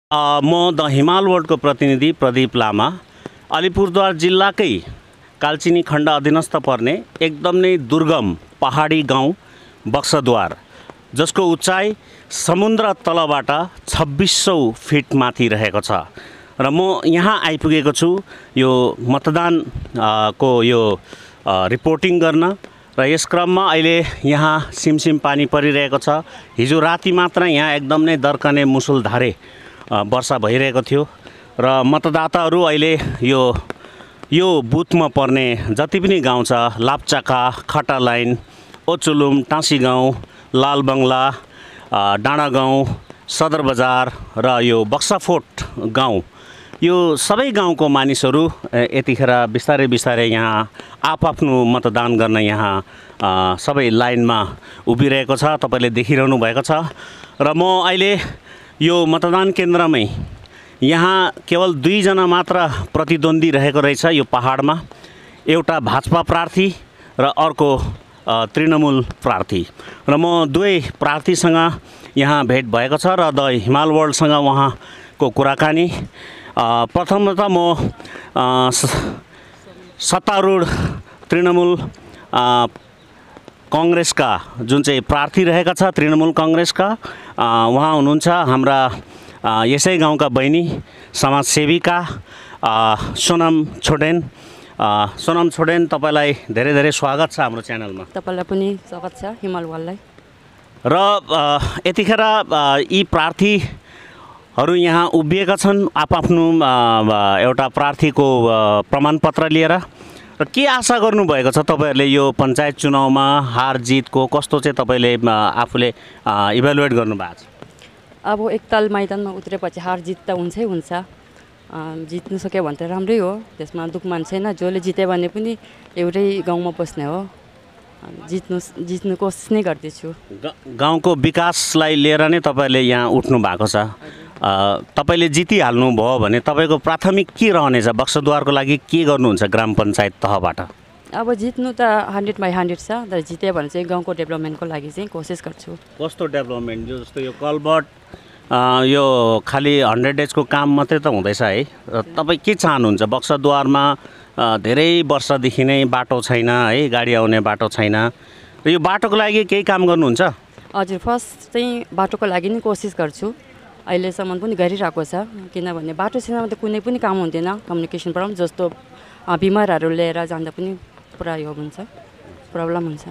म द हिमाल वर्ल्डको प्रतिनिधि प्रदीप लामा। अलिपुरद्वार जिल्लाकै कालचिनी खण्ड अधीनस्थ पर्ने एकदम नै दुर्गम पहाडी गाउँ बक्सद्वार, जसको उचाइ समुद्र तलबाट 2600 फिट माथि रहेको छ र म यहाँ आइपुगेको छु यो मतदान को यो रिपोर्टिङ गर्न। र यस क्रममा अहिले यहाँ सिमसिम पानी परिरहेको छ। हिजो राति मात्र यहाँ एकदम नै दर्कने मुसुलधारे वर्षा भइरहेको थियो र मतदाताहरू अहिले यो बुथमा पर्ने जति पनि गाउँ छ, लाप्चाका, खटा लाइन, ओचुलुम, टाँसी गाउँ, लालबङ्गला, डाँडा गाउँ, सदर बजार र यो बक्साफोट गाउँ, यो सबै गाउँको मानिसहरू यतिखेर बिस्तारै बिस्तारै यहाँ आफआफ्नो मतदान गर्न यहाँ सबै लाइनमा उभिरहेको छ। तपाईँले देखिरहनु भएको छ र म अहिले यो मतदान केन्द्रमै यहाँ केवल 2 जना मात्र प्रतिद्वन्दी रहेको रहेछ यो पहाडमा, एउटा भाजपा प्रार्थी र अर्को तृणमूल प्रार्थी। र म दुवै प्रार्थीसँग यहाँ भेट भएको छ र द हिमाल वर्ल्डसँग उहाँको कुराकानी। प्रथमतः म सत्तारूढ तृणमूल कांग्रेसका जुन चाहिँ प्रार्थी रहेका छ, तृणमूल कांग्रेसका उहाँ हुनुहुन्छ हाम्रा यसै गाउँका बहिनी समाजसेविका सोनम छोडेन। सोनम छोडेन, तपाईँलाई धेरै धेरै स्वागत छ हाम्रो च्यानलमा। तपाईँलाई पनि स्वागत छ हिमाल वर्ल्डलाई। र यतिखेर यी प्रार्थीहरू यहाँ उभिएका छन् आफआफ्नो एउटा प्रार्थीको प्रमाणपत्र लिएर। र के आशा गर्नुभएको छ तपाईँहरूले यो पञ्चायत चुनावमा हार जितको कस्तो चाहिँ तपाईँले आफूले इभ्यालुएट गर्नुभएको छ? अब एकताल मैदानमा उत्रेपछि हार जित त हुन्छै हुन्छ। जित्नु सक्यो भने त राम्रै हो, त्यसमा दुःख मान्छेन। जसले जित्यो भने पनि एउटै गाउँमा बस्ने हो। जित्नु कोसिस नै गर्दैछु। गाउँको विकासलाई लिएर नै तपाईँले यहाँ उठ्नु भएको छ। तपाईँले जितिहाल्नु भयो भने तपाईँको प्राथमिक के रहनेछ? बक्सद्वारको लागि के गर्नुहुन्छ ग्राम पञ्चायत तहबाट? अब जित्नु त 100/100 छ, तर जित्यो भने चाहिँ गाउँको डेभलपमेन्टको लागि चाहिँ कोसिस गर्छु। कस्तो डेभलपमेन्ट? जस्तो यो कलबट यो खालि 100 डेजको काम मात्रै त हुँदैछ है। तपाईँ के चाहनुहुन्छ? बक्सद्वारमा धेरै वर्षदेखि नै बाटो छैन है, गाडी आउने बाटो छैन। र यो बाटोको लागि केही काम गर्नुहुन्छ? हजुर, फर्स्ट चाहिँ बाटोको लागि नै कोसिस गर्छु। अहिलेसम्म पनि गरिरहेको छ, किनभने बाटो छैन भने त कुनै पनि काम हुँदैन। कम्युनिकेसन प्रब्लम जस्तो बिमारहरू लिएर जाँदा पनि पुरा यो हुन्छ, प्रब्लम हुन्छ।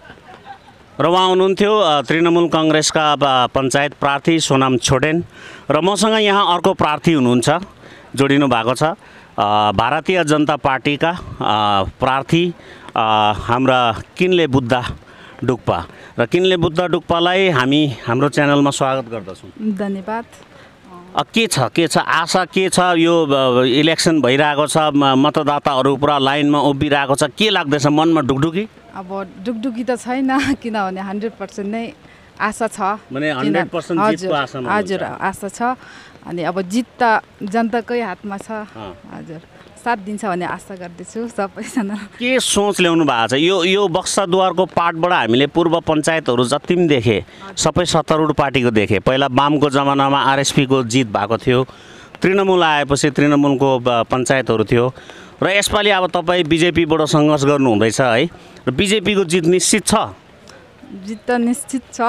र उहाँ हुनुहुन्थ्यो तृणमूल कांग्रेसका पञ्चायत प्रार्थी सोनम छोडेन। र मसँग यहाँ अर्को प्रार्थी हुनुहुन्छ, जोडिनु भएको छ भारतीय जनता पार्टीका प्रार्थी हाम्रा किनले बुद्ध डुक्पा। र किनले बुद्ध डुक्पालाई हामी हाम्रो च्यानलमा स्वागत गर्दछौँ। धन्यवाद। के छ आशा के छ? यो इलेक्सन भइरहेको छ, मतदाताहरू पुरा लाइनमा उभिरहेको छ, के लाग्दैछ मनमा ढुकढुकी? अब ढुकढुकी त छैन, किनभने 100% नै आशा छ। माने 100% जितको आशा? हजुर, आशा छ। अनि अब जित त जनताकै हातमा छ। हजुर, साथ दिन्छ भन्ने आशा गर्दैछु सबैजना। के सोच ल्याउनु भएको छ? यो बक्साद्वारको पार्टबाट हामीले पूर्व पञ्चायतहरू जति पनि देखे सबै सत्तारूढ पार्टीको देखे। पहिला वामको जमानामा आरएसपीको जित भएको थियो, तृणमूल आएपछि तृणमूलको पञ्चायतहरू थियो। र यसपालि अब तपाईँ बिजेपीबाट सङ्घर्ष गर्नुहुँदैछ है, र बिजेपीको जित निश्चित छ? जित त निश्चित छ।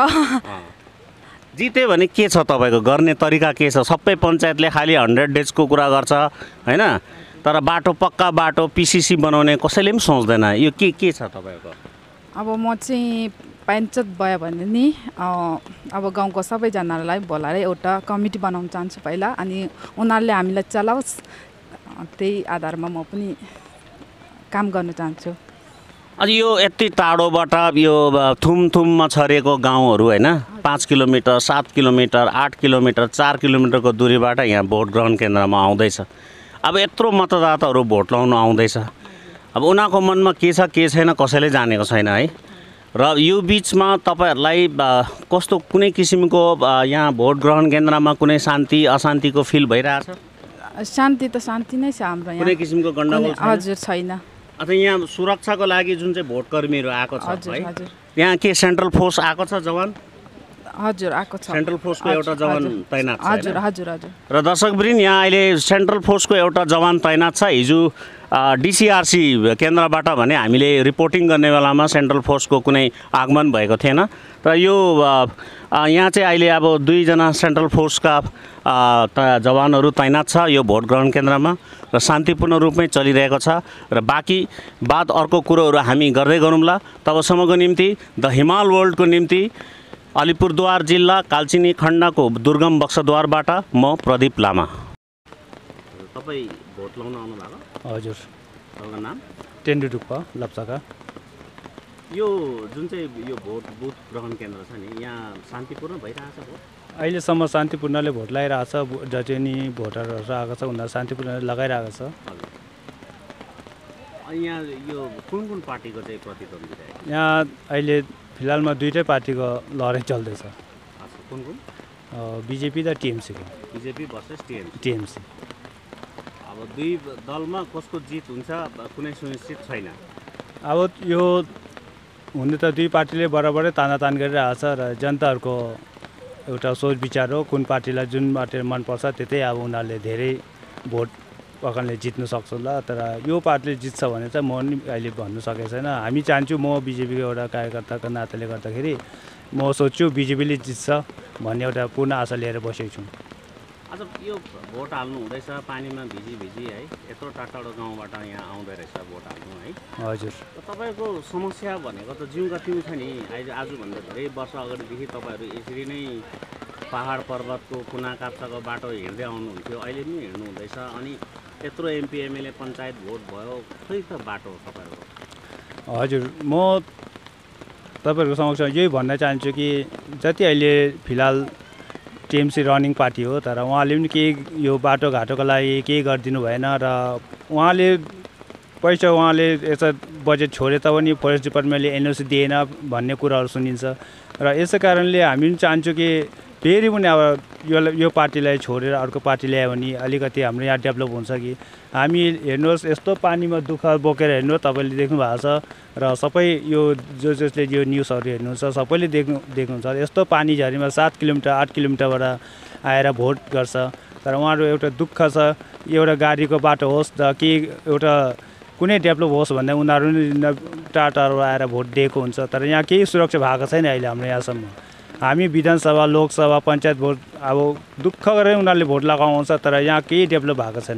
जित्यो भने के छ तपाईँको गर्ने तरिका के छ? सबै पञ्चायतले खालि 100 डेजको कुरा गर्छ होइन, तर बाटो पक्का बाटो पिसिसी बनाउने कसैले पनि सोच्दैन। यो के छ तपाईँको? अब म चाहिँ पञ्चायत भयो भने नि अब गाउँको सबैजनालाई बोलाएर एउटा कमिटी बनाउन चाहन्छु पहिला, अनि उनीहरूले हामीलाई चलाओस्, त्यही आधारमा म पनि काम गर्न चाहन्छु। अनि यो यति टाढोबाट यो थुमथुममा छरेको गाउँहरू होइन, 5 किलोमिटर, 7 किलोमिटर, 8 किलोमिटर, 4 किलोमिटरको दूरीबाट यहाँ भोट ग्रहण केन्द्रमा आउँदैछ। अब यत्रो मतदाताहरू भोट लाउनु आउँदैछ, अब उनीहरूको मनमा के छ के छैन कसैले जानेको छैन है। र यो बिचमा तपाईँहरूलाई कस्तो कुनै किसिमको यहाँ भोट ग्रहण केन्द्रमा कुनै शान्ति अशान्तिको फिल भइरहेछ? शान्ति त शान्ति नै छ हाम्रो यहाँ, कुनै किसिमको गण्डगोल? हजुर, छैन। अथवा यहाँ सुरक्षाको लागि जुन चाहिँ भोटकर्मीहरू आएको छ है, यहाँ के सेन्ट्रल फोर्स आएको छ जवान? हजुर आएको छ। सेन्ट्रल फोर्सको एउटा जवान तैनात छ हजुर हजुर हजुर। र दर्शकवृन्द यहाँ अहिले सेन्ट्रल फोर्सको एउटा जवान तैनात छ। हिजो डिसिआरसी केन्द्रबाट भने हामीले रिपोर्टिङ गर्ने बेलामा सेन्ट्रल फोर्सको कुनै आगमन भएको थिएन र यो यहाँ चाहिँ अहिले अब 2 जना सेन्ट्रल फोर्सका जवानहरू तैनात छ यो भोट ग्रहण केन्द्रमा र शान्तिपूर्ण रूपमै चलिरहेको छ र बाँकी बात अर्को कुरोहरू हामी गर्दै गरौँला। तबसम्मको निम्ति द हिमाल वर्ल्डको निम्ति अलिपुरद्वार जिल्ला कालचिनी खण्डको दुर्गम बक्साद्वारबाट म प्रदीप लामा। तपाईँ भोट लाउन आउनु भएको? हजुर। तपाईँको नाम? टेन्डुडुप्पा लप्चाका। यो जुन चाहिँ यो भोट बुथ ग्रहण केन्द्र छ नि यहाँ शान्तिपूर्ण भइरहेछ भोट? अहिलेसम्म शान्तिपूर्णले भोट लगाइरहेको छ। जति नि भोटरहरू आएको छ उनीहरू शान्तिपूर्णले लगाइरहेको छ। यहाँ यो कुन कुन पार्टीको चाहिँ प्रतिद्वन्दिता? यहाँ अहिले फिलहालमा 2टै पार्टीको लडाइँ चल्दैछ। कुन कुन? बिजेपी र टिएमसीको। BJP versus TMC. अब 2 दलमा कसको जित हुन्छ कुनै सुनिश्चित छैन। अब यो हुन त 2 पार्टीले बराबरै तानातान गरिरहेको छ र जनताहरूको एउटा सोच विचार हो कुन पार्टीलाई जुन पार्टी मनपर्छ त्यतै अब उनीहरूले धेरै भोट प्रकारले जित्न सक्छ होला। तर यो पार्टीले जित्छ भने चाहिँ म नि अहिले भन्नु सकेको छैन। हामी चाहन्छु म बिजेपीको एउटा कार्यकर्ताको नाताले गर्दाखेरि म सोच्छु बिजेपीले जित्छ भन्ने एउटा पूर्ण आशा लिएर बसेको छु। आज यो भोट हाल्नु हुँदैछ पानीमा भिजी है यत्रो टाढो गाउँबाट यहाँ आउँदै रहेछ भोट हाल्नु है? हजुर। तपाईँको समस्या भनेको त जिउका तिउ छ नि। अहिले आजभन्दा धेरै वर्ष अगाडिदेखि तपाईँहरू यसरी नै पहाड पर्वतको कुना काप्चाको बाटो हिँड्दै आउनुहुन्थ्यो अहिले पनि हिँड्नु हुँदैछ अनि यत्रो एमपी एमएलए पञ्चायत भोट भयो खै त बाटो तपाईँहरूको? हजुर म तपाईँहरूको समक्ष यही भन्न चाहन्छु कि जति अहिले फिलहाल टिएमसी रनिङ पार्टी हो तर उहाँले पनि केही यो बाटोघाटोको लागि केही गरिदिनु भएन र उहाँले पैसा उहाँले यसो बजेट छोडे तापनि फरेस्ट डिपार्टमेन्टले एनओसी दिएन भन्ने कुराहरू सुनिन्छ र यसै कारणले हामी पनि चाहन्छौँ कि फेरि पनि अब यो पार्टीलाई छोडेर अर्को पार्टी ल्यायो भने अलिकति हाम्रो यहाँ डेभलप हुन्छ कि हामी हेर्नुहोस् यस्तो पानीमा दुःख बोकेर हेर्नुहोस् तपाईँले देख्नु भएको छ र सबै यो जसले यो न्युजहरू हेर्नुहुन्छ सबैले देख्नुहुन्छ यस्तो पानी झरीमा 7 किलोमिटर 8 किलोमिटरबाट आएर भोट गर्छ तर उहाँहरू एउटा दुःख छ एउटा गाडीको बाटो होस् र कि एउटा कुनै डेभलप होस् भन्दा उनीहरू टाढो आएर भोट दिएको हुन्छ तर यहाँ केही सुरक्षा भएको छैन अहिले हाम्रो यहाँसम्म। हामी विधानसभा लोकसभा पञ्चायत भोट अब दुःख गरेर उनीहरूले भोट लगाउँछ तर यहाँ केही डेभलप भएको छैन।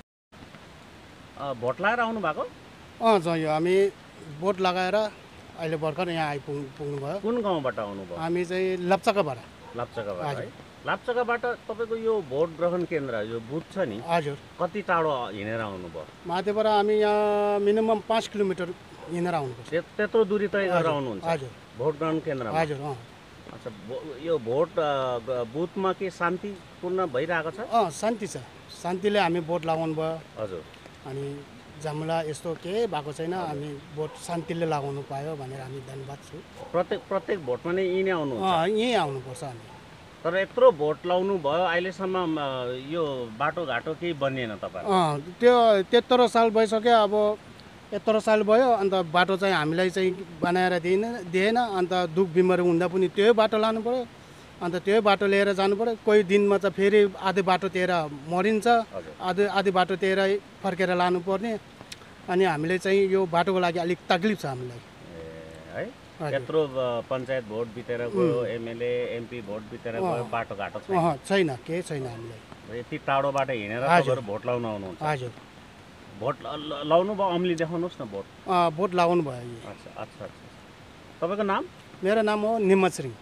भोट लगाएर आउनु भएको? यो हामी भोट लगाएर अहिले भर्खर यहाँ आइपुग्नु भयो। कुन गाउँबाट आउनुभयो? हामी चाहिँ लप्चाकाबाट। लप्चाकाबाट है? लप्चाकाबाट तपाईँको यो भोट ग्रहण केन्द्र यो बुथ छ नि हजुर कति टाढो हिँडेर आउनुभयो? माथिबाट हामी यहाँ मिनिमम 5 किलोमिटर हिँडेर आउनुपर्छ। त्यत्रो दूरी तय गरेर आउनुहुन्छ? हजुर। भोट ग्रहण केन्द्रमा? हजुर। अच्छा यो भोट बुथमा के शान्तिपूर्ण भइरहेको छ? शान्ति छ। शान्तिले हामी भोट लगाउनु भयो। हजुर। अनि झमेला यस्तो केही भएको छैन हामी भोट शान्तिले लगाउनु पायो भनेर हामी धन्यवाद छु। प्रत्येक भोटमा नै यहीँ नै आउनु? यहीँ आउनुपर्छ हामी। तर यत्रो भोट लाउनु भयो अहिलेसम्म यो बाटोघाटो केही बनिएन तपाईँ? त्यो 73 साल भइसक्यो अब 73 साल भयो अन्त बाटो चाहिँ हामीलाई चाहिँ बनाएर दिएन अन्त दुःख बिमारी हुँदा पनि त्यही बाटो लानु पऱ्यो अन्त त्यही बाटो लिएर जानु पऱ्यो। कोही दिनमा चाहिँ फेरि आधी बाटोतिर मरिन्छ आधी बाटोतिर फर्केर लानुपर्ने अनि हामीले चाहिँ यो बाटोको लागि अलिक तकलिफ छ हामीलाई है। यत्रो पञ्चायत भोट बितेर गयो एमएलए एमपी भोट बितेर गयो बाटोघाटो छैन केही छैन हामीलाई। यति टाढोबाट हिँडेर तपाईँहरू भोट लाउन आउनुहुन्छ? हजुर। भोट लाउनु भयो अम्ली देखाउनुहोस् न भोट। भोट लगाउनु भयो। अच्छा अच्छा। तपाईँको नाम? मेरो नाम हो निम्मश्री।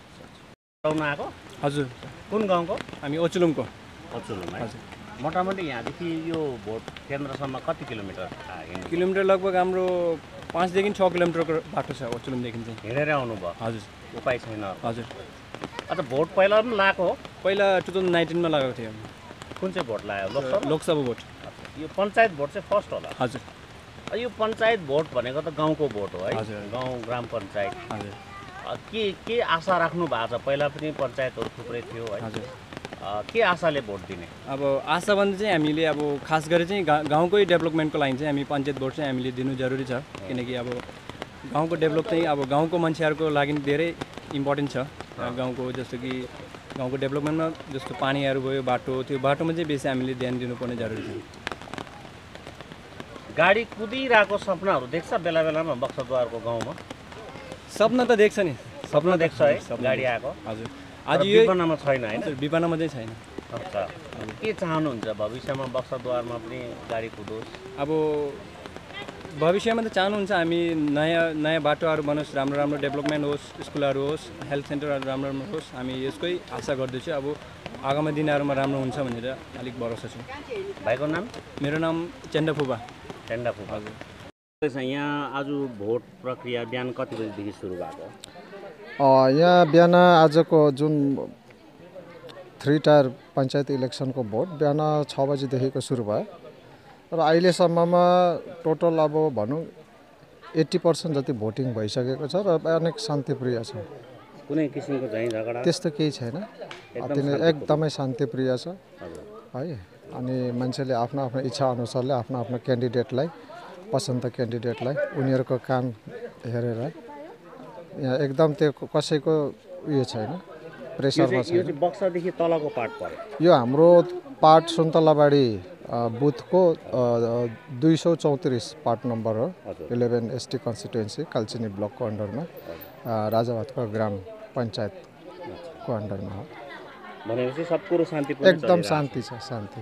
लाउनु आएको? हजुर। कुन गाउँको? हामी ओचुलुमको। ओचुलुम है? मोटामोटी यहाँदेखि यो भोट केन्द्रसम्म कति किलोमिटर? किलोमिटर लगभग हाम्रो 5 देखि 6 किलोमिटरको बाटो छ ओचुलुमदेखि चाहिँ। हिँडेर आउनुभयो? हजुर। उपाय छैन? हजुर। अच्छा भोट पहिला पनि लगाएको हो? पहिला 2019 मा लगाएको थियो। कुन चाहिँ भोट लाग्यो? लोकसभा भोट। यो पञ्चायत भोट चाहिँ फर्स्ट होला? हजुर। यो पञ्चायत भोट भनेको त गाउँको भोट हो है? हजुर। गाउँ ग्राम पञ्चायत। हजुर। के आशा राख्नु भएको छ? पहिला पनि पञ्चायतहरू थुप्रै थियो है? हजुर। के आशाले भोट दिने? अब आशा भन्दा चाहिँ हामीले अब खास गरी चाहिँ गाउँकै डेभलपमेन्टको लागि चाहिँ हामी पञ्चायत भोट चाहिँ हामीले दिनु जरुरी छ किनकि अब गाउँको डेभलप चाहिँ अब गाउँको मान्छेहरूको लागि धेरै इम्पोर्टेन्ट छ। गाउँको जस्तो कि गाउँको डेभलपमेन्टमा जस्तो पानीहरू भयो बाटो त्यो बाटोमा चाहिँ बेसी हामीले ध्यान दिनुपर्ने जरुरी छ। गाडी कुदिरहेको सपनाहरू देख्छ बेला बेलामा बक्साद्वारको गाउँमा? सपना त देख्छ नि, सपना देख्छ है गाडी आएको? हजुर। आज यो विपन्नमा छैन हैन? विपन्नमा चाहिँ छैन। अच्छा, के चाहनुहुन्छ भविष्यमा बक्साद्वारमा पनि गाडी कुदोस्? अब भविष्यमा त चाहनुहुन्छ हामी नयाँ बाटोहरू बनोस्, राम्रो राम्रो डेभलपमेन्ट होस्, स्कुलहरू होस्, हेल्थ सेन्टरहरू राम्रो राम्रो होस्, हामी यसकै आशा गर्दैछु। अब आगामी दिनहरूमा राम्रो हुन्छ भनेर अलिक भरोसा छु। भाइको नाम? मेरो नाम चेन्डा फुपा। चेन्डा फुपा। हजुर। यहाँ आज भोट प्रक्रिया बिहान कति बजीदेखि सुरु भएको? यहाँ बिहान आजको जुन 3 टायर पञ्चायत इलेक्सनको भोट बिहान 6 बजीदेखिको सुरु भयो र अहिलेसम्ममा टोटल अब भनौँ 80% जति भोटिङ भइसकेको छ र अनेक शान्तिप्रिय छ। कुनै किसिमको झैँ झगडा त्यस्तो केही छैन, एकदमै शान्तिप्रिय छ है। अनि मान्छेले आफ्नो आफ्नो इच्छा अनुसारले आफ्नो आफ्नो क्यान्डिडेटलाई पसन्द क्यान्डिडेटलाई उनीहरूको काम हेरेर यहाँ एकदम त्यो कसैको उयो छैन, प्रेसरमा छैन। यो चाहिँ बक्सादेखि तलको पार्ट पर्यो? यो हाम्रो पार्ट सुन्तलाबाडी बुथको 234 पार्ट नम्बर हो। 11 ST कन्स्टिट्युएन्सी कालचिनी ब्लकको अन्डरमा राजाभातको ग्राम पञ्चायतको अन्डरमा हो। भनेपछि सब कुरो शान्तिपूर्ण एकदम शान्ति छ, शान्ति।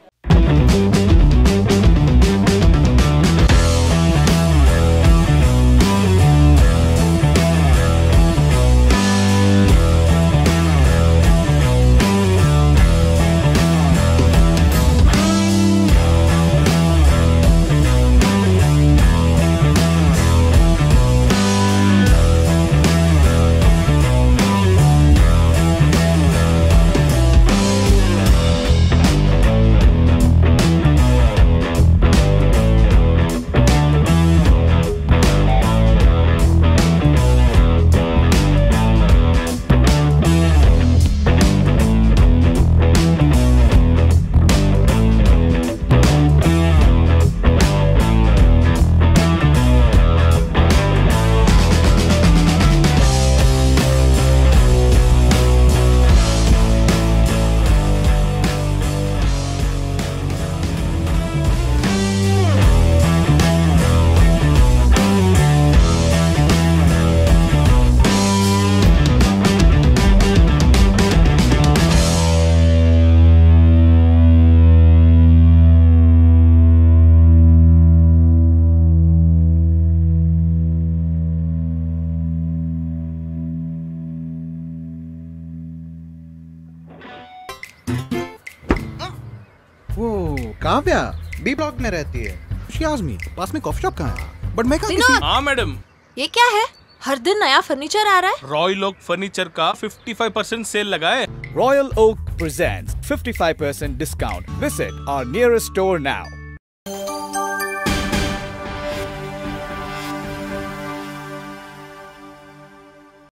काव्या बी ब्लॉक में रहती है। She asked me, पास में कॉफी शॉप कहाँ है? बट मैं कहा किसी... हाँ मैडम। ये क्या है? हर दिन नया फर्नीचर आ रहा है। रॉयल ओक फर्नीचर का 55% सेल लगा है। Royal Oak presents 55% discount. Visit our nearest store now.